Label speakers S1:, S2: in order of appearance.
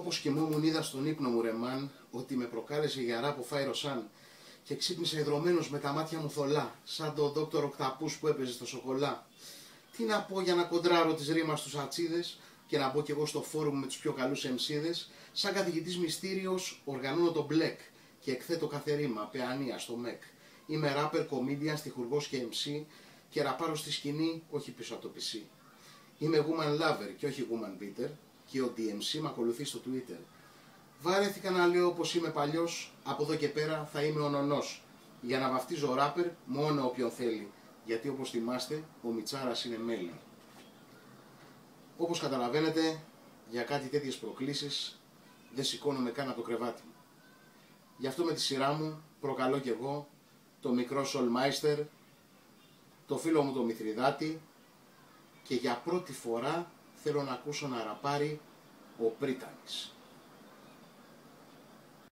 S1: Όπως κοιμόμουν είδα στον ύπνο μου ρεμάν ότι με προκάλεσε γιαρά από φάιροσαν και ξύπνησα ιδρωμένος με τα μάτια μου θολά, σαν τον δόκτωρο Οκταπούς που έπαιζε στο σοκολά. Τι να πω για να κοντράρω τις ρήμας στους ατσίδες και να μπω κι εγώ στο φόρουμ με τους πιο καλούς εμσίδες, σαν καθηγητής μυστήριος οργανώνω το μπλεκ και εκθέτω κάθε ρήμα, πεανία στο ΜΕΚ. Είμαι rapper, comedian, στιχουργός και MC και ραπάρω στη σκηνή, όχι πίσω από το PC. Είμαι woman lover και όχι woman beater και ο DMC με ακολουθεί στο Twitter. Βάρεθηκα να λέω πως είμαι παλιός, από εδώ και πέρα θα είμαι ο νονός. Για να βαφτίζω rapper μόνο όποιον θέλει, γιατί όπως θυμάστε ο Μιτσάρας είναι μέλι. Όπως καταλαβαίνετε, για κάτι τέτοιες προκλήσεις δεν σηκώνομαι καν από το κρεβάτι μου. Γι' αυτό με τη σειρά μου προκαλώ κι εγώ το μικρό Σολμάιστερ, το φίλο μου το Μηθριδάτη και για πρώτη φορά θέλω να ακούσω να ραπάρει ο Πρίτανης.